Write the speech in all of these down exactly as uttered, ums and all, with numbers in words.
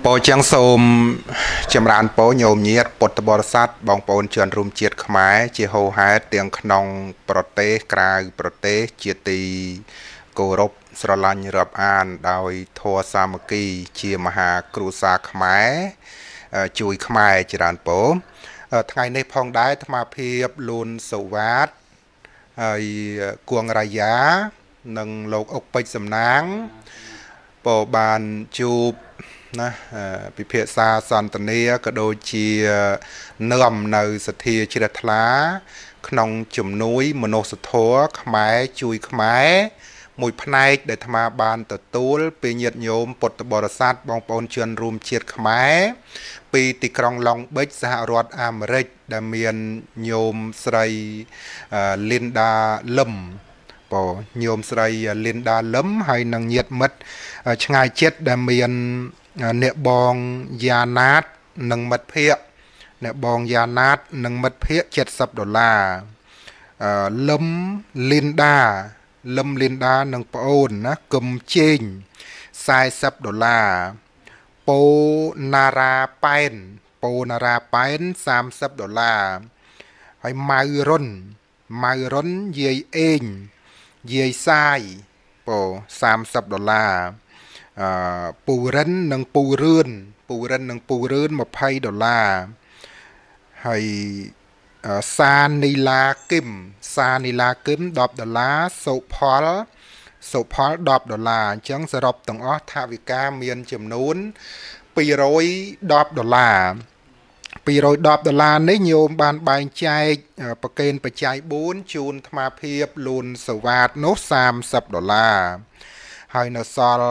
ពោចឹងសូមចម្រើនពរញោមញាតពុទ្ធបរិស័ទបងប្អូនជនរួមជាតិខ្មែរជាហូរហែតទាំងក្នុងប្រទេសក្រៅប្រទេសជាទីគោរពស្រឡាញ់រាប់អានដោយធម៌សាមគ្គីជាមហាគ្រួសារខ្មែរជួយខ្មែរច្រើនពរថ្ងៃនេះផងដែរអាត្មាភាពលួនសុវត្ថិហើយគួងរាយានិងលោកអុកពេជ្រសំណាងពរបានជួបណាពិភាក្សាសន្ទនាក៏ដូចជានាំនៅសទ្ធាជ្រះថ្លាក្នុងជំនួយមនុស្សធម៌ខ្មែរជួយខ្មែរមួយផ្នែកដែលអាត្មាបានទទួលពីញាតិញោមពុទ្ធបរិស័ទបងប្អូនជនរួមជាតិខ្មែរពីទីក្រុងឡុងបិចសហរដ្ឋអាមេរិកដែលមានញោមស្រី Linda Lim បងញោមស្រី Linda Lim ហើយនិងញាតិមិត្តឆ្ងាយចិត្តដែលមានអ្នកបងយ៉ាណាតនិងមិត្តភ័ក្តិអ្នកបងយ៉ាណាតនិងមិត្តភ័ក្តិเจ็ดสิบដុល្លារអឺលឹមលីនដាលឹមលីនដានិងប្អូនណាកឹមជេងสี่สิบដុល្លារពោណារ៉ាប៉ែនពោណារ៉ាប៉ែន三十ដុល្លារហើយម៉ៅរុនម៉ៅរុនយាយអេងយាយសាយពោ三十ដុល្លារអឺពូរិននិងពូរឿនពូរិននិងពូរឿនยี่สิบដុល្លារហើយសានីឡាគឹមសានីឡាគឹមដប់ដុល្លារសុផលសុផលដប់ដុល្លារអញ្ចឹងសរុបទាំងអស់ថវិកាមានចំនួនពីររយដប់ដុល្លារពីររយដប់ដុល្លារនេះញោមបានបែងចែកប្រកេនបច្ច័យបួនជូនអាត្មាភាពលួនសវ៉ាតនោះ三十ដុល្លារហើយនៅសល់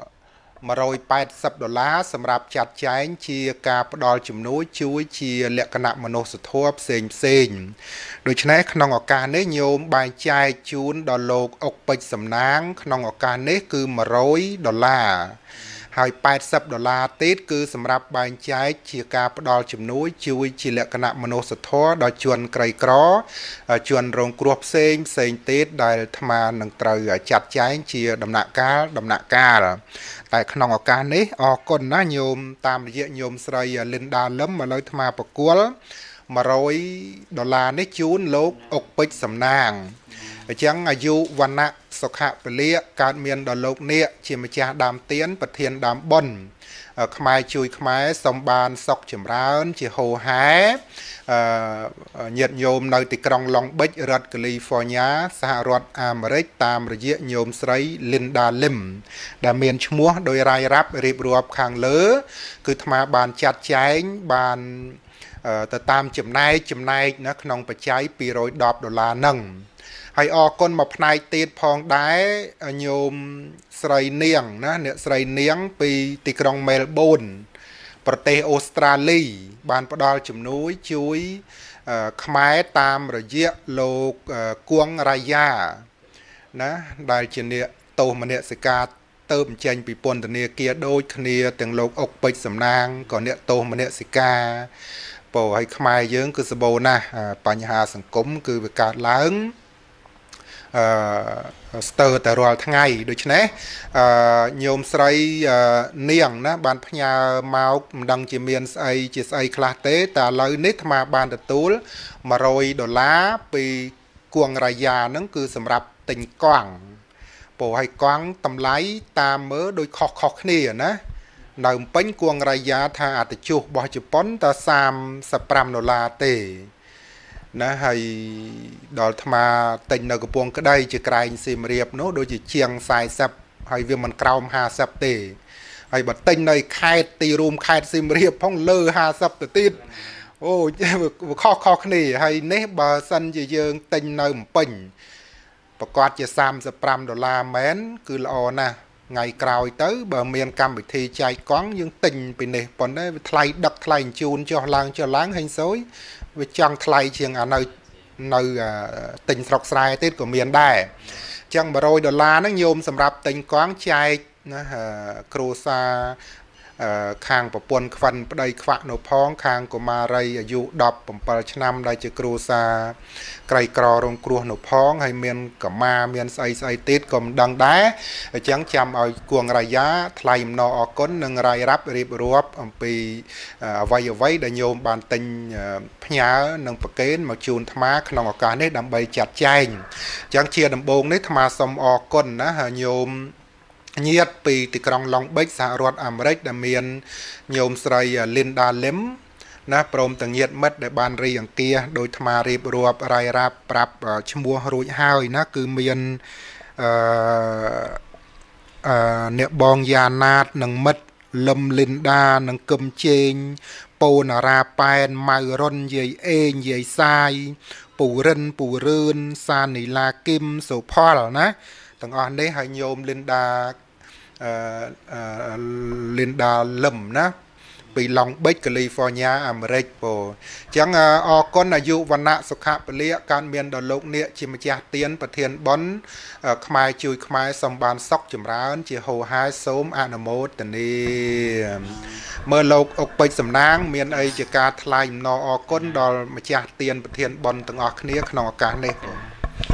một trăm tám mươiដុល្លារសម្រាប់ចាត់ចែងជាការផ្ដល់ជំនួយជួយជាលក្ខណៈមនុស្សធម៌ផ្សេងផ្សេងដូច្នេះក្នុងឱកាសនេះញោមបែងចែកជូនដល់លោកអុកពេជ្រសំណាងក្នុងឱកាសនេះគឺmột trămដុល្លារហើយeightyដុល្លារទៀតគឺសម្រាប់បែងចែកជាការផ្ដល់ជំនួយជួយជាលក្ខណៈមនុស្សធម៌ដល់ជនក្រីក្រជនរងគ្រោះផ្សេងផ្សេងទៀតដែលអាត្មានឹងត្រូវចាត់ចែងជាដំណាក់កាលដំណាក់កាលតែក្នុងឱកាសនេះអរគុណណាញោមតាមរយៈញោមស្រី Linda Lim មកលើអាត្មាប្រគល់một trămដុល្លារនេះជូនលោកអុកពេជ្រសំណាងអញ្ចឹងអាយុវណ្ណៈសុខៈពលៈកើតមានដល់លោកនេះជាម្ចាស់ដើមទៀនប្រធានដើមបុណ្យខ្មែរជួយខ្មែរសំបានសុខចម្រើនជាហូរហែញាតិញោមនៅទីក្រុងឡុងបិចរដ្ឋកាលីហ្វ័រញ៉ាសហរដ្ឋអាមេរិកតាមរយៈញោមស្រី Linda Lim ដែលមានឈ្មោះដោយរាយរាប់រៀបរាប់ខាងលើគឺអាត្មាបានចាត់ចែងបានទៅតាមចំណែកចំណែកណាក្នុងបច្ច័យពីររយដប់ដុល្លារហ្នឹងហើយអរគុណមកផ្នែកទៀតផងដែរញោមស្រីនាងណាអ្នកស្រីនាងពីទីក្រុងមែលប៊នប្រទេសអូស្ត្រាលីបានផ្ដល់ជំនួយជួយខ្មែរតាមរយៈលោកគួងរាយាណាដែលជាអ្នកទោសមនសិការទៅបញ្ចេញពីពន្ធនាគារដូចគ្នាទាំងលោកអុកពេជ្រសំណាងក៏អ្នកទោសមនសិការពោឲ្យខ្មែរយើងគឺសបោណាស់បញ្ហាសង្គមគឺវាកើតឡើងអឺស្ទើរតែរាល់ថ្ងៃដូច្នេះអឺញោមស្រីនាងណាបានផ្ញើមកមិនដឹងជាមានស្អីជាស្អីខ្លះទេតែឥឡូវនេះអាត្មាបានទទួលmột trămដុល្លារពីគួងរាយាហ្នឹងគឺសម្រាប់ទិញកង់ពោឲ្យកង់តម្លៃតាមមើលដូចខុសខុសគ្នាណានៅពេញគួងរាយាថាអតិជុះរបស់ជប៉ុនតែ三十五ដុល្លារទេណាហើយដល់អាត្មាទិញនៅកំពង់ក្តីជាក្រែងសៀមរាបនោះដូចជាជាងสี่สิบហើយវាមិនក្រោមห้าสิบទេហើយបើទិញនៅខេត្តទីរួមខេត្តសៀមរាបផងលើห้าสิบទៅទៀតអូវាខុសខុសគ្នាហើយនេះបើសិនជាយើងទិញនៅភ្នំពេញប្រកាសជា三十五ដុល្លារមែនគឺល្អណាស់ថ្ងៃក្រោយទៅបើមានកម្មវិធីចែកកង់យើងទិញពីនេះប៉ុន្តែវាថ្លៃដឹកថ្លៃជូនចុះឡើងចុះឡើងហេងសូយវាចង់ថ្លៃជាងអានៅនៅទិញស្រុកស្រែទៀតក៏មានដែរអញ្ចឹងmột trămដុល្លារហ្នឹងញោមសម្រាប់ទិញកង់ចែកណាគ្រួសារខាងប្រពន្ធខ្វិនប្តីខ្វាក់នៅផងខាងកុមារីអាយុដប់ប្រាំbảyឆ្នាំដែលជាគ្រួសារក្រីក្ររងគ្រោះនៅផងហើយមានកមាមានស្អីស្អីទៀតក៏មិនដឹងដែរអញ្ចឹងចាំឲ្យគួងរាយាថ្លែងអំណរអគុណនិងរាយរាប់រៀបរាប់អំពីអ្វីអ្វីដែលញោមបានទិញផ្ញើនិងប្រកេនមកជូនអាត្មាក្នុងឱកាសនេះដើម្បីចាត់ចែងអញ្ចឹងជាដំបូងនេះអាត្មាសូមអរគុណណាញោមញាតិពីទីក្រុងឡុងបិចសហរដ្ឋអាមេរិកដែលមានញោមស្រី Linda Lim ណាព្រមទាំងញាតិមិត្តដែលបានរីអង្គាសដោយអាត្មារៀបរាប់រាយរាប់ប្រាប់ឈ្មោះរួចហើយណាគឺមានអឺអឺអ្នកបងយ៉ាណាតនិងមិត្តលឹម Linda និងគឹមជេងពូនារាប៉ែនម៉ៅរុនយាយអេងយាយសាយពូរិនពូរឿនសានីឡាគឹមសុផលណាទាំងអស់នេះហើយញោម Linda អឺ Linda Lim ណាពីឡុងបិចកាលីហ្វ័រញ៉ាអាមេរិកពោអញ្ចឹងអរគុណអាយុវណ្ណៈសុខៈពលៈកើតមានដល់លោកអ្នកជាម្ចាស់ទានប្រធានបុណ្យខ្មែរជួយខ្មែរសំបានសុខចម្រើនជាហូរហែសូមអនុមោទនាមើលលោកអុកពេជ្រសំណាងមានអីជាការថ្លែងអំណរអរគុណដល់ម្ចាស់ទានប្រធានបុណ្យទាំងអស់គ្នាក្នុងឱកាសនេះបង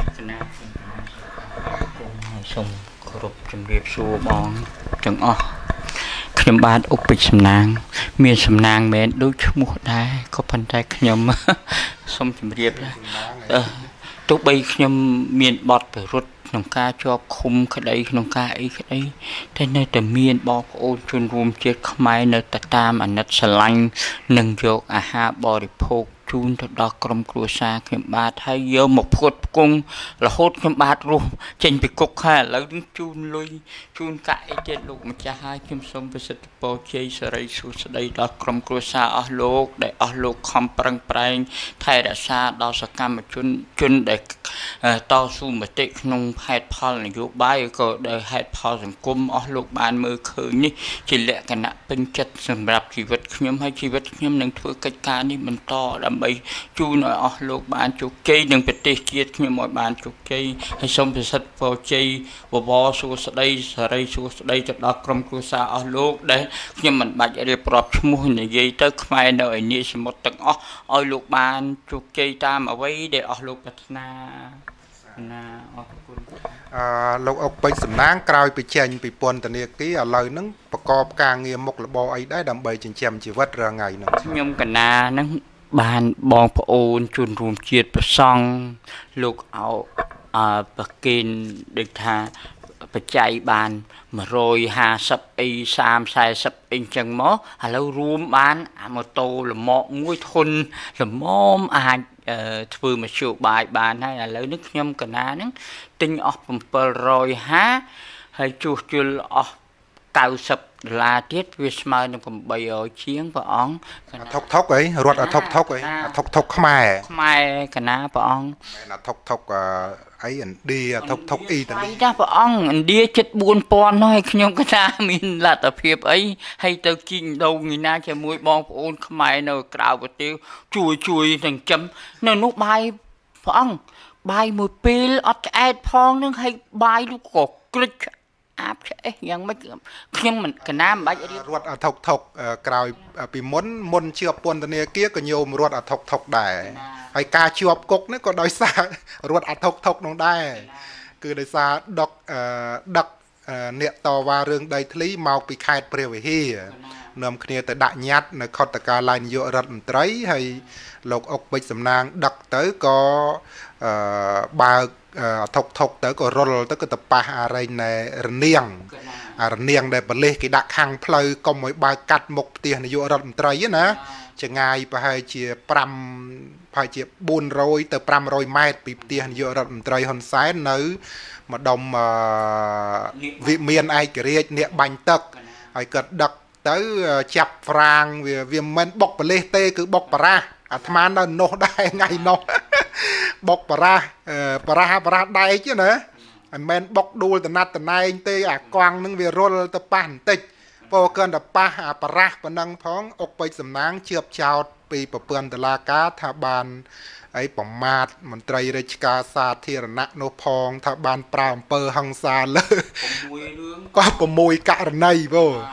សូមគោរពជំរាបសួរបងទាំងអស់ខ្ញុំបាទអុកពេជ្រសំណាងមានសំណាងមែនដូចឈ្មោះដែរក៏ប៉ុន្តែខ្ញុំសូមជម្រាបណាទោះបីខ្ញុំមានបទពិរុទ្ធក្នុងការជាប់ឃុំក្តីក្នុងការអីក្តីតែនៅតែមានបងប្អូនជនរួមជាតិខ្មែរនៅតែតាមអាណិតស្រឡាញ់និងយកអាហារបរិភោគជូនទៅដល់ក្រុមគ្រួសារខ្ញុំបាទហើយយកមកផ្គត់ផ្គង់រហូតខ្ញុំបាទរស់ចេញពីគុកហើយឥឡូវនេះជូនលុយជូនកាក់អីទៀតលោកម្ចាស់ហើយខ្ញុំសូមប្រសិទ្ធពរជ័យសិរីសួស្តីដល់ក្រុមគ្រួសារអស់លោកដែលអស់លោកខំប្រឹងប្រែងថែរក្សាដល់សកម្មជនជនដែលតស៊ូមតិក្នុងហេតុផលនយោបាយក៏ដោយហេតុផលសង្គមអស់លោកបានមើលឃើញនេះជាលក្ខណៈពេញចិត្តសម្រាប់ជីវិតខ្ញុំហើយជីវិតខ្ញុំនឹងធ្វើកិច្ចការនេះបន្តដើម្បីជូនឲ្យអស់លោកបានជោគជ័យនិងប្រទេសជាតិខ្ញុំឲ្យបានជោគជ័យហើយសូមប្រសិទ្ធពរជ័យបវរសួស្តីសិរីសួស្តីទៅដល់ក្រុមគ្រួសារអស់លោកដែលខ្ញុំមិនបាច់រៀបរាប់ឈ្មោះនិយាយទៅខ្មែរនៅឯនេះសមុទ្រទាំងអស់ឲ្យលោកបានជោគជ័យតាមអ្វីដែលអស់លោកប្រាថ្នាណាអរគុណអឺលោកអុកពេជ្រសំណាងក្រោយពីចេញពីពន្ធនាគារឥឡូវហ្នឹងប្រកបការងារមុខរបរអីដែរដើម្បីចិញ្ចឹមជីវិតរាល់ថ្ងៃហ្នឹងខ្ញុំកណាហ្នឹងបានបងប្អូនជនរួមជាតិប្រសង់លោកអោអឺប្រគិនដូចថាបច្ច័យបានmột trăm hai mươiអីសាម สี่สิบអីចឹងមកឥឡូវរួមបានអាម៉ូតូលម៉កមួយធុនល្មមអាចធ្វើមធ្យោបាយបានហើយឥឡូវនេះខ្ញុំកណាហ្នឹងទិញអស់bảy trămห้าสิบហើយជួសជុលអស់九十ដុល្លារទៀតវាស្មើនឹងeight hundredជាងព្រះអង្គថុកថុកអីរត់អាថុកថុកអីអាថុកថុកខ្មែរខ្មែរកណាព្រះអង្គមែនអាថុកថុកអីឥណ្ឌាថុកថុកអ៊ីតាលីចាព្រះអង្គឥណ្ឌាជិតbốnពាន់ហើយខ្ញុំកណាមានលទ្ធភាពអីហើយទៅជីងដូងនេះណាជាមួយបងប្អូនខ្មែរនៅក្រៅប្រទេសជួយជួយទាំងចំនៅនោះបាយព្រះអង្គបាយមួយពេលអត់ឆ្អែតផងនឹងហើយបាយនោះក៏ក្រិចអាប់ឆ្អេះយ៉ាងម៉េចខ្ញុំមិនកណាមិនបាច់រៀបរត់អាថុកថុកក្រោយពីមុនមុនជាប់ពន្ធនាគារក៏ញោមរត់អាថុកថុកដែរហើយការជាប់គុកនេះក៏ដោយសាររត់អាថុកថុកនោះដែរគឺដោយសារដកដឹកអ្នកតវ៉ារឿងដីធ្លីមកពីខេត្តព្រះវិហារនាំគ្នាទៅដាក់ញត្តិនៅខុទ្ទកាល័យនាយករដ្ឋមន្ត្រីហើយលោកអុកពេជ្រសំណាងដឹកទៅក៏បើកថុកថុកទៅក៏រុលទៅក៏ទៅប៉ះអារែងណែរនាងអារនាងដែលប៉លេសគេដាក់ខាងផ្លូវកុំឲ្យបើកកាត់មុខផ្ទះនាយករដ្ឋមន្ត្រីណាចម្ងាយប្រហែលជា5ប្រហែលជាbốn trămទៅfive hundredម៉ែត្រពីផ្ទះនាយករដ្ឋមន្ត្រីហ៊ុនសែននៅម្ដុំវិមានឯករាជ្យអ្នកបាញ់ទឹកហើយគាត់ដឹកទៅចាប់ហ្វ្រាងវាវាមិនបុកប៉លេសទេគឺបុកបារ៉ាអាត្មានៅនោះដែរថ្ងៃនោះបុកបារ៉ាបារ៉ាបារ៉ាដែកណាមិនមែនបុកដួលតណាត់តណែងទេអាកង់នឹងវារុលទៅប៉ះបន្តិចពោលគាត់ទៅប៉ះអាបារ៉ាប៉ុណ្ណឹងផងអុកពេជ្រសំណាងជាប់ចោតពីប្រព័ន្ធតុលាការថាបានអីប្រមាថមន្ត្រីរាជការសាធារណៈនោះផងថាបានប្រើអំពើហិង្សាលើក៏6ករណីបង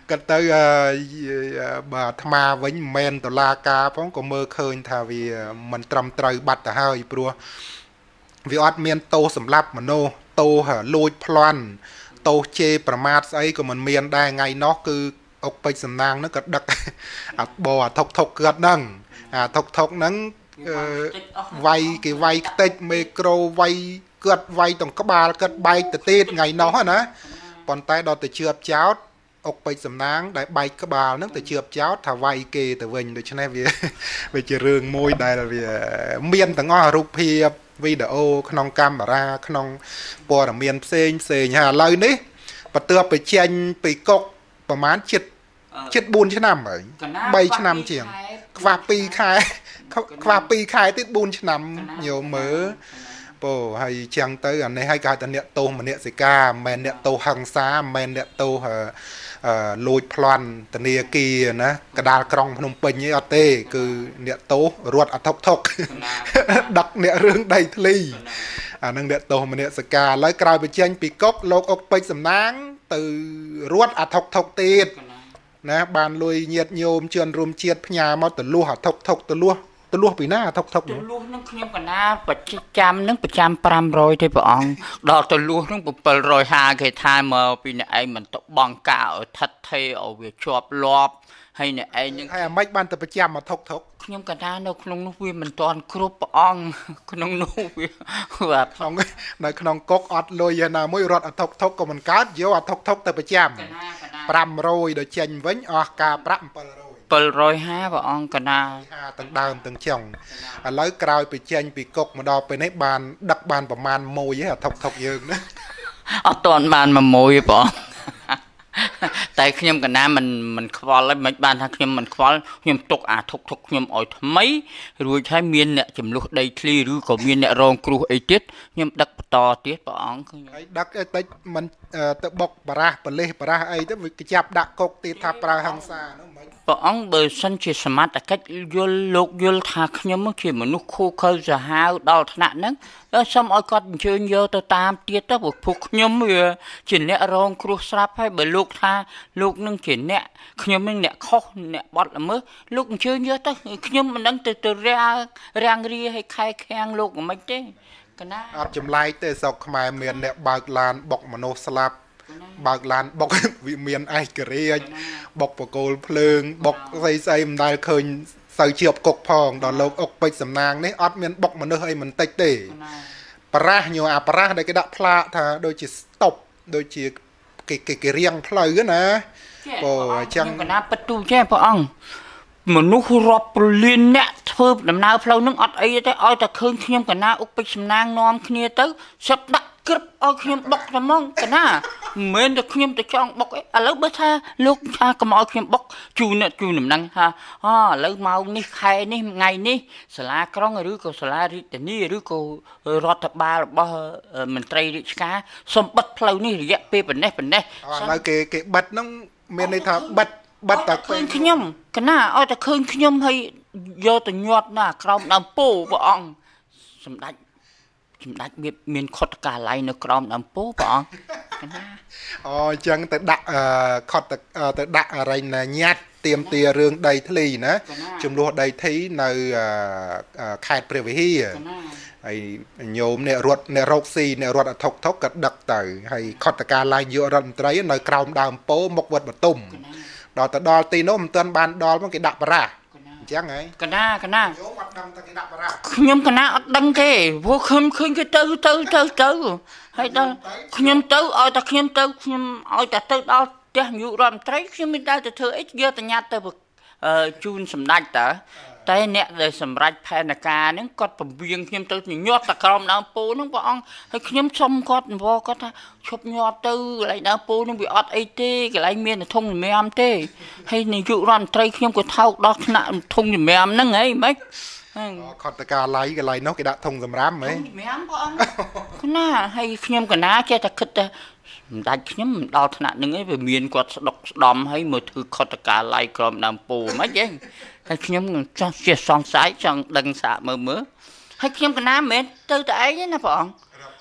ก็ទៅបើអាត្មាវិញមិនមែនតឡាការផងក៏មើលឃើញថាវាមិនត្រឹមត្រូវបាត់ទៅហើយព្រោះវាអត់មានទោសសម្រាប់មនុស្សទោសលួចប្លន់ទោសជេរប្រមាថស្អីក៏មិនមានដែរថ្ងៃនោះគឺអុកពេជ្រសំណាងហ្នឹងក៏ដឹកអាបអាថុកថុកគាត់ហ្នឹងអាថុកថុកហ្នឹងវាយគេវាយខ្ទេចមេក្រូវាយគាត់វាយទាំងក្បាលគាត់បែកទៅទៀតថ្ងៃនោះណាប៉ុន្តែដល់ទៅជឿបចោតអុកពេជ្រសំណាងដែលបែកក្បាលហ្នឹងទៅជឿបចោតថាវាយគេទៅវិញដូច្នេះវាវាជារឿងមួយដែលវាមានទាំងអស់រូបភាពវីដេអូក្នុងកាមេរ៉ាក្នុងព័ត៌មានផ្សេងផ្សេងហើយឥឡូវនេះបន្ទាប់ពីចេញពីកុកប្រហែលជិតជិតបួនឆ្នាំហើយបីឆ្នាំជាងខ្វះពីរខែខ្វះពីរខែទៀតបួនឆ្នាំញោមមើលពោហើយចឹងទៅអានេះឲ្យគេហៅថាអ្នកទោសមនសិការមិនមែនអ្នកទោសហិង្សាមិនមែនអ្នកទោសលួចប្លន់ធនាគារណាកដាលក្រុងភ្នំពេញអីអត់ទេគឺអ្នកទោសរត់អថុកថុកដឹកអ្នករឿងដីធ្លីអានឹងអ្នកទោសមនសិការឥឡូវក្រោយបញ្ចេញពីកុកលោកអុកពេជ្រសំណាងទៅរត់អថុកថុកទៀតណាបានលុយញាតញោមជឿនរួមជាតិផ្ញើមកទៅលួសអថុកថុកទៅលួសទៅលួសពីណាអថុកថុកទៅលួសនឹងខ្ញុំកណាប្រចាំនឹងប្រចាំប្រាំរយទេព្រះអង្គដល់ទៅលួសនឹងbảyរយห้าគេថាមកពីអ្នកឯងមិនទៅបងការឲ្យថិតថេរឲ្យវាជាប់លាប់ហើយអ្នកឯងនឹងហើយអាម៉េចបានទៅប្រចាំអថុកថុកខ្ញុំកណានៅក្នុងនោះវាមិនតាន់គ្រប់ព្រះអង្គក្នុងនោះវាបាទក្នុងនៅក្នុងកុកអត់លុយណាមួយរត់អថុកថុកក៏មិនកើតយកអថុកថុកទៅប្រចាំប្រាំរយដល់ចេញវិញអស់ការប្រាក់bảyរយ bảyរយห้าព្រះអង្គកណាទាំងដើមទាំងចុងឥឡូវក្រោយពីចេញពីកុកមកដល់ពេលនេះបានដឹកបានប្រមាណមួយឯងអថុកថុកយើងណាអត់តាន់បានមួយមួយព្រះអង្គតែខ្ញុំកណាមិនមិនខ្វល់ហើយមិនបានថាខ្ញុំមិនខ្វល់ខ្ញុំទុកអាធុកធុកខ្ញុំឲ្យថ្មីរួចហើយមានអ្នកចំនួនដីធ្លីឬក៏មានអ្នករងគ្រោះអីទៀតខ្ញុំដឹកបន្តទៀតព្រះអង្គហើយដឹកតិចមិនទៅបុកបារះបលិសបារះអីទៅវាចាប់ដាក់គុកទៀតថាប្រើហិង្សានោះមិនព្រះអង្គបើសិនជាសមត្ថកិច្ចយល់លោកយល់ថាខ្ញុំជាមនុស្សខូខើសាហាវដល់ថ្នាក់ហ្នឹងសូមឲ្យគាត់អញ្ជើញយកទៅតាមទៀតទៅព្រោះពួកខ្ញុំវាជាអ្នករងគ្រោះស្រាប់ហើយបើលោកថាលោកនឹងជាអ្នកខ្ញុំនឹងអ្នកខុសអ្នកបត់ល្មើសលោកអញ្ជើញយកទៅខ្ញុំមិនដឹងទៅទៅរារាំងរាឲ្យខែខាំងលោកមិនទេកណាអត់ចម្លែកទេស្រុកខ្មែរមានអ្នកបើកឡានបុកមនុស្សស្លាប់បើកឡានបុកវាមានឯករាជ្យបុកបកគោលភ្លើងបុកស្អីស្អីមិនដែលឃើញសូវជាប់គុកផងដល់លោកអុកពេជ្រសំណាងនេះអត់មានបុកមនុស្សអីមិនតិចទេប្រាស់ញោអាប្រាស់ដែលគេដាក់ផ្លាកថាដូចជាស្តុបដូចជាគេគេគេរៀងផ្លូវណាអូអញ្ចឹងកណាពិតទូចេះព្រះអង្គមនុស្សរាប់ប្រលានអ្នកធ្វើដំណើរផ្លូវនឹងអត់អីទេឲ្យតែឃើញខ្ញុំកណាអុកពេជ្រសំណាងនាំគ្នាទៅសឹកដាក់ក្រឹបឲ្យខ្ញុំបុកតែហ្មងកណាមិនមែនតែខ្ញុំទៅចង់បុកអីឥឡូវបើថាលោកថាកុំឲ្យខ្ញុំបុកជូនអ្នកជូនដំណឹងថាអូឥឡូវម៉ោងនេះខែនេះថ្ងៃនេះសាលាក្រុងឬក៏សាលារាជធានីឬក៏រដ្ឋបាលរបស់មន្ត្រីរាជការសូមបិទផ្លូវនេះរយៈពេលប៉ុណ្ណេះប៉ុណ្ណេះឥឡូវគេគេបិទហ្នឹងមានន័យថាបិទបិទតែឃើញខ្ញុំកណាឲ្យតែឃើញខ្ញុំហើយយកទៅញាត់ណាក្រោមដើមពោព្រះអង្គសម្ដេចសម្ដេចមានមានខុទ្ទកាល័យនៅក្រោមដើមពោព្រះអង្គណាអូអញ្ចឹងទៅដាក់ខុទ្ទទៅដាក់អរិញញ៉ាត់ទៀមទារឿងដីធ្លីណាចំនួនដីធ្លីនៅខេត្តព្រះវិហារហើយញោមអ្នករត់អ្នករកស៊ីអ្នករត់អថុកថុកក៏ដឹកទៅហើយខុទ្ទកាល័យយករដ្ឋមន្ត្រីនៅក្រោមដើមពោមុខវត្តបតុមដល់ទៅដល់ទីនោះមិនទាន់បានដល់មកគេដាក់បារះអញ្ចឹងហើយកណាកណាយោអត់ដឹងតែគេដាក់បារះខ្ញុំកណាអត់ដឹងទេព្រោះខ្ញុំឃើញគេទៅទៅទៅទៅហើយដល់ខ្ញុំទៅឲ្យតែខ្ញុំទៅខ្ញុំឲ្យតែទៅដល់ផ្ទះនាយករដ្ឋមន្ត្រីខ្ញុំមិនដែលទៅធ្វើអីយកតែញ៉ាត់ទៅជូនសម្ដេចតើតែអ្នកដែលសម្រេចផែនការហ្នឹងគាត់ពង្រៀងខ្ញុំទៅញាត់តែក្រោមដើមពោហ្នឹងព្រះអង្គហើយខ្ញុំសុំគាត់អង្វរគាត់ថាឈប់ញាត់ទៅកន្លែងដើមពោហ្នឹងវាអត់អីទេកន្លែងមានធុងជំរាមទេហើយនាយករដ្ឋមន្ត្រីខ្ញុំក៏ថោកដល់ថ្នាក់ធុងជំរាមហ្នឹងហីម៉េចខុទ្ទកាល័យកន្លែងនោះគេដាក់ធុងសម្រាមហ៎ជំរាមព្រះអង្គណាហើយខ្ញុំកណាចេះតែគិតតែមិនដាច់ខ្ញុំមិនដល់ថ្នាក់ហ្នឹងឯងវាមានគាត់ស្ដុកស្ដំហើយមើលធ្វើខុទ្ទកាល័យក្រោមដើមពោមិនហីហើយខ្ញុំចង់ជាសង្ស័យចង់ដឹងសាកមើលមើលហើយខ្ញុំកណាមិនមែនទៅតែឯងទេណាព្រះអង្គរ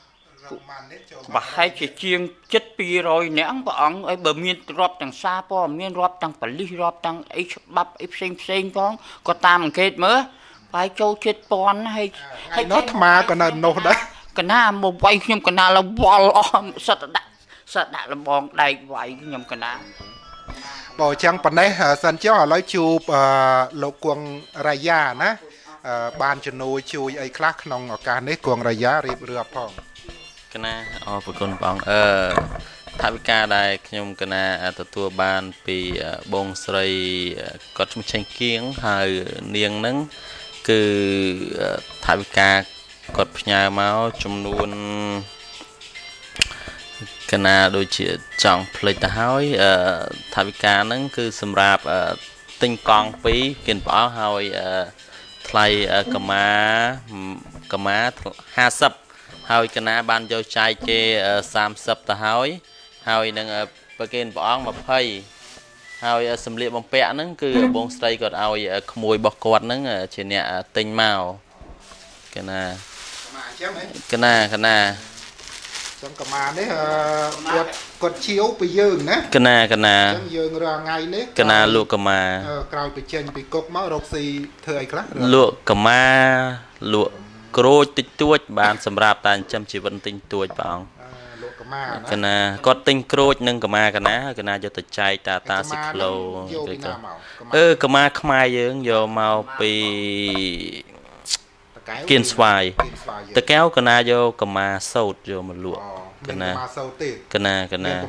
bà hay chỉ chiên chết pi rồi nãng bà ông ấy bờ miên rọp tầng xa po miên rọp tầng bà lý rọp tầng ấy bắp ấy xinh xinh con có tam kết mớ phải châu chết pon hay hay nó mà còn là nô đấy cái na một quay nhưng cái na là bò sạch đã sạch đã là bòn đầy vậy nhưng cái na bỏ chăng phần này sân chiếu họ nói chụp lục quần raya ná ban cho nuôi chui ấy khác nông ở cả đấy quần raya riệp rượp phong cái na ở phần con bằng ờ tháp ca đây nhưng cái na từ tua ban bị bông sợi có trong tranh kiếng hay niềng nắng cứ tháp ca có nhà máu trong luôn cái na đôi chị chọn plei ta hỏi tháp ca nắng cứ xâm rạp tinh con phí kiên bỏ hỏi thay cầm má cầm má hai sập hỏi cái na ban cho trai chê sam sập ta hỏi hỏi nâng bờ kiên bỏ mà phơi hỏi xâm liệp bằng pẹ nắng cứ bông sợi còn hỏi mùi bọc quạt nắng trên nhẹ tinh màu cái na cái na cái na trong cầm má đấy quạt quạt chiếu bị dường nè cái na cái na dường ra ngay đấy cái na lụa cầm má cào bị chênh bị cột máu rộc xì thời khác lụa cầm má lụa cối tích tuốt bàn sầm rạp tàn chăm chỉ vẫn tinh tuốt bằng cái na có tinh cối nâng cầm má cái na cái na cho tự chạy ta ta xịt lâu ơ cầm má không ai dương vô màu bị kiên xoài ta kéo cái na vô cầm má sâu vô mà lụa cái na cái na cái na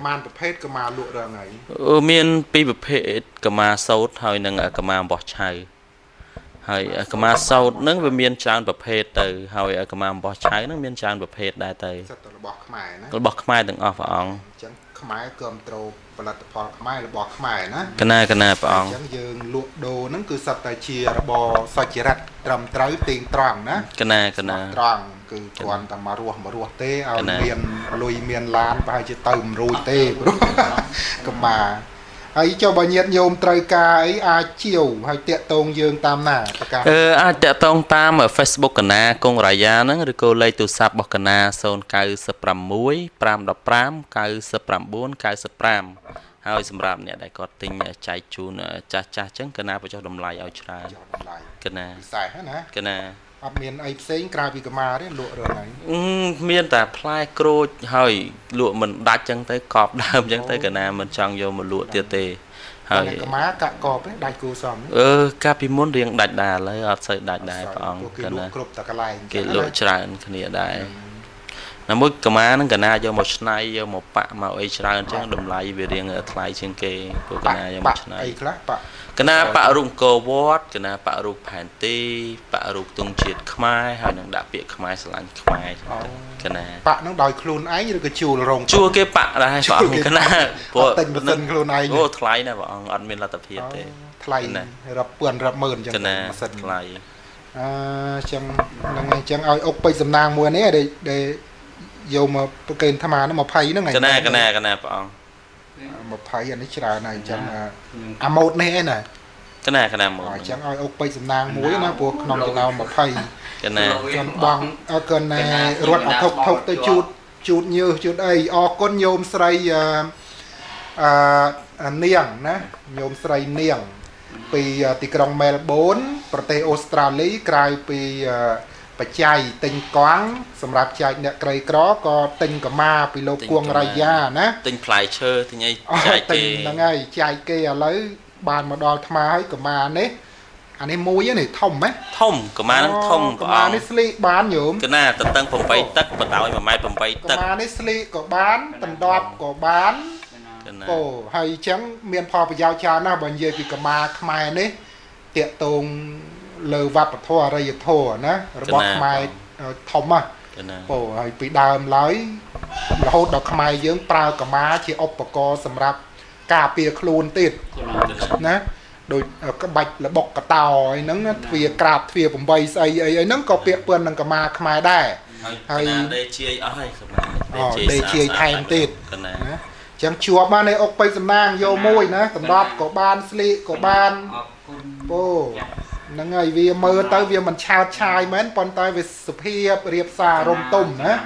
miền pi bậc phết cầm má sâu thôi nâng ở cầm má bỏ chạyហើយកម្មាសោតនឹងវាមានច្រើនប្រភេទទៅហើយកម្មាបោះឆៅនឹងមានច្រើនប្រភេទដែរទៅរបស់ខ្មែរណារបស់ខ្មែរទាំងអស់ព្រះអង្គអញ្ចឹងខ្មែរគ្រប់ត្រូលផលិតផលខ្មែររបស់ខ្មែរណាកណាកណាព្រះអង្គអញ្ចឹងយើងលក់ដូរហ្នឹងគឺសត្វតែជារបរសុចរិតត្រឹមត្រូវទៀងត្រង់ណាកណាកណាត្រង់គឺគ្រាន់តែមករស់មករស់ទេឲ្យមានលុយមានឡានប្រហែលជាទៅមិនរួចទេព្រោះកម្មាហើយចុះបើញាតញោមត្រូវការអីអាចជាវហើយតាក់តងយើងតាមណាប្រកាសអឺអាចតាក់តងតាម Facebook កណាកុងរាយាហ្នឹងឬក៏លេខទូរស័ព្ទរបស់កណាศูนย์ เก้า หก ห้า ห้า หนึ่ง ห้า เก้า เก้า เก้า เก้า ห้าហើយសម្រាប់អ្នកដែលគាត់ទិញចែកជូនចាស់ចាស់អញ្ចឹងកណាបញ្ចុះតម្លៃឲ្យច្រើនកណាពិសេសណាកណាអត់មានអីផ្សេងក្រៅពីកម្មាទេលក់រឿងហ្នឹងមានតែផ្លែក្រូចហើយលក់មិនដាច់ចឹងទៅកប់ដើមចឹងទៅកណាមិនចង់យកមកលក់ទៀតទេហើយកម្មាកាក់កប់ទេដាច់គូសំអឺកាលពីមុនរៀងដាច់ដែរឥឡូវអត់សូវដាច់ដែរព្រះអង្គកណាគ្រប់តែកន្លែងគេលក់ច្រើនគ្នាដែរណាមួយកម្មាហ្នឹងកណាយកមកឆ្នៃយកមកប៉ាក់មកអីច្រើនចឹងតម្លៃវារៀងថ្លៃជាងគេព្រោះកណាយកមកឆ្នៃអីខ្លះប៉ាក់កណាប៉ាក់រូបកោវត្តកណាប៉ាក់រូបផែនទីប៉ាក់រូបទង់ជាតិខ្មែរហើយនឹងដាក់ពាក្យខ្មែរស្រឡាញ់ខ្មែរកណាប៉ាក់ហ្នឹងដោយខ្លួនឯងឬក៏ជួលរោងជួលគេប៉ាក់ដែរព្រះអង្គកណាព្រោះទិញម៉ាស៊ីនខ្លួនឯងអូថ្លៃណាស់ព្រះអង្គអត់មានលទ្ធភាពទេថ្លៃរាប់ពាន់រាប់ម៉ឺនចឹងម៉ាស៊ីនថ្លៃអឺចឹងហ្នឹងអញ្ចឹងឲ្យអុកពេជ្រសំណាងមួយនេះដែលយកមកប្រកេនអាត្មាហ្នឹងยี่สิบហ្នឹងកណាកណាកណាព្រះអង្គยี่สิบអានេះច្រើនហើយអញ្ចឹងអាម៉ូតនេះឯណាកណាកណាម៉ូតអញ្ចឹងឲ្យអុកពេជ្រសំណាងមួយណាព្រោះក្នុងចំណោមยี่สิบកណាចំបងអើកណារត់អធុកធុកទៅជូតជូតញើសជូតអីអរគុណញោមស្រីអឺនាងណាញោមស្រីនាងពីទីក្រុងមែលប៊នប្រទេសអូស្ត្រាលីក្រៅពីបច្ច័យទិញកង់សម្រាប់ចែកអ្នកក្រីក្រក៏ទិញកម្មាពីលោកគួងរាយាណាទិញផ្លែឈើទិញអីចែកគេហ្នឹងហើយចែកគេឥឡូវបានមកដល់ថ្មហើយកម្មានេះអានេះមួយនេះធំហ៎ធំកម្មាហ្នឹងធំកម្មានេះស្លីកបានញោមកណាតតឹងeightទឹកបដោយoneម៉ែត្រeightទឹកកម្មានេះស្លីកក៏បានដណ្ដប់ក៏បានអូហើយអញ្ចឹងមានផលប្រយោជន៍ច្រើនណាស់បើនិយាយពីកម្មាខ្មែរនេះតាកតងលើវប្បធម៌អរិយធម៌ណារបស់ខ្មែរធំណាអូហើយពីដើមឡើយរហូតដល់ខ្មែរយើងប្រើកម្មាជាឧបករណ៍សម្រាប់ការពារខ្លួនទៀតណាដោយក្បាច់លបុកកតោអីហ្នឹងទ្វាក្រាបទ្វាeightស្អីអីហ្នឹងក៏ពាក់ព័ន្ធនឹងកម្មាខ្មែរដែរហើយដេជាអស់ហើយកម្មាដេជាថែមទៀតណាអញ្ចឹងជួបបានឯអុកពេជ្រសំណាងយកមួយណាសម្រាប់ក៏បានស្លៀកក៏បានអូហ្នឹងហើយវាមើលទៅវាមិនឆោតឆាយមែនប៉ុន្តែវាសុភាពរៀបសាររំទុំណា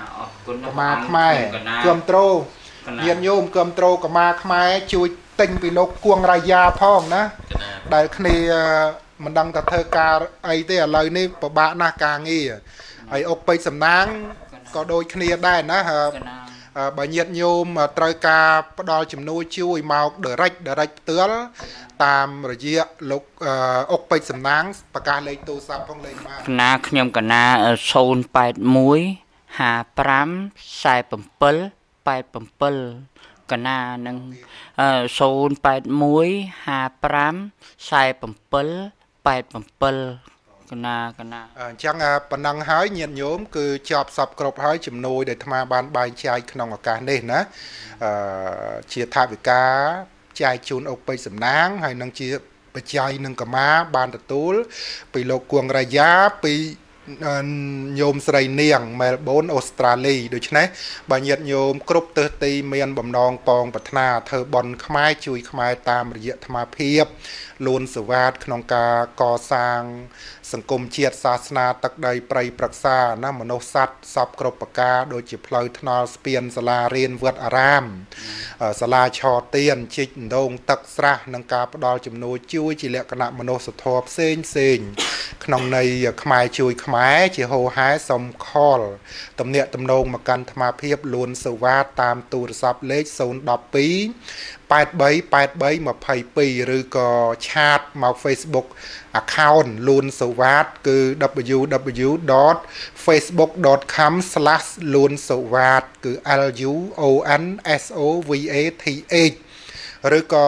កមាខ្មែរគាំទ្រញាតិញោមគាំទ្រកមាខ្មែរជួយទិញពីលោកគួងរាយាផងណាដែលគ្នាមិនដឹងថាធ្វើការអីទេឥឡូវនេះពិបាកណាស់ការងារហើយអុកពេជ្រសំណាងក៏ដូចគ្នាដែរណាបើញាតិញោមត្រូវការផ្ដល់ជំនួយជួយមក direct direct ផ្ទាល់តាមរយៈលោកអុកពេជ្រសំណាងប្រកាសលេខទូរស័ព្ទផងលេខមកកណាខ្ញុំកណាศูนย์ แปด หนึ่ง ห้า ห้า สี่ เจ็ด แปด เจ็ดកណានឹងศูนย์ แปด หนึ่ง ห้า ห้า สี่ เจ็ด แปด เจ็ดកណាកណាអញ្ចឹងប៉ុណ្ណឹងហើយញាតិញោមគឺជាប់សពគ្រប់ហើយជំនួយដែលអាត្មាបានបែងចែកក្នុងឱកាសនេះណាអឺជាថាវិការចែកជូនអុកពេជ្រសំណាងហើយនឹងជាបច្ច័យនឹងកម្មាបានទទួលពីលោកគួងរាយាពីញោមស្រីនាងមែលប៊នអូស្ត្រាលីដូច្នេះបើញាតិញោមគ្រប់ទិសទីមានបំណងពងប្រាថ្នាធ្វើបន់ខ្មែរជួយខ្មែរតាមរយៈអាត្មាភាពលួនសវ៉ាតក្នុងការកសាងសង្គមជាតិសាសនាទឹកដីព្រៃប្រឹក្សាណាមនុស្សសត្វសពគ្រប់ប្រការដូចជាផ្លូវថ្នល់ស្ពានសាលារៀនវត្តអារាមសាលាឆទៀនជីកដងទឹកស្រះនិងការផ្ដល់ជំនួយជួយជាលក្ខណៈមនុស្សធម៌ផ្សេងផ្សេងក្នុងន័យខ្មែរជួយខ្មែរជាហោហែសំខលទំនាក់ទំនងមកកាន់អាត្មាភាពលួនសវ៉ាតតាមទូរស័ព្ទលេខศูนย์ หนึ่ง สอง แปด สาม แปด สาม ยี่สิบสองឬក៏ឆាតមក Facebook account លួនសវ៉ាតគឺ ดับเบิลยู ดับเบิลยู ดอท เฟซบุ๊ก ดอท คอม สแลช លួនសវ៉ាតគឺ L U O N S O V A T H ឬក៏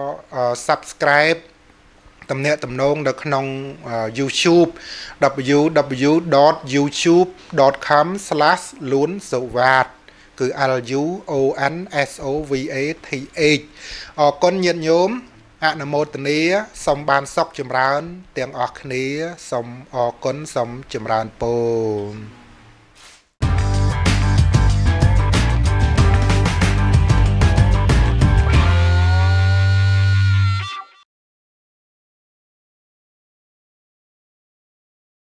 subscribe តំណាក់តំណងនៅក្នុង YouTube ดับเบิลยู ดับเบิลยู ดอท ยูทูบ ดอท คอม สแลช លួនសវ៉ាតគឺ L U O N S O V A T H អរគុណញាតិញោមអនុមោទនាសូមបានសុខចម្រើនទាំងអស់គ្នាសូមអរគុណសូមចម្រើនពរ